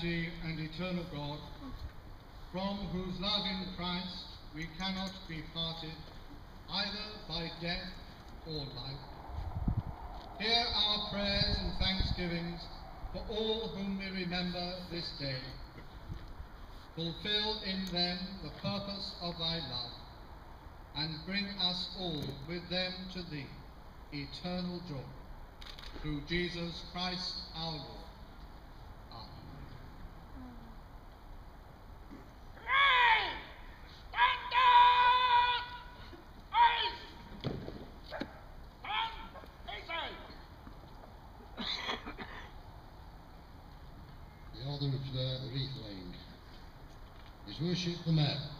Almighty and eternal God, from whose love in Christ we cannot be parted, either by death or life, hear our prayers and thanksgivings for all whom we remember this day. Fulfill in them the purpose of thy love, and bring us all with them to thee, eternal joy. Through Jesus Christ our Lord. Amen. The order of wreath laying. His Worship the Mayor.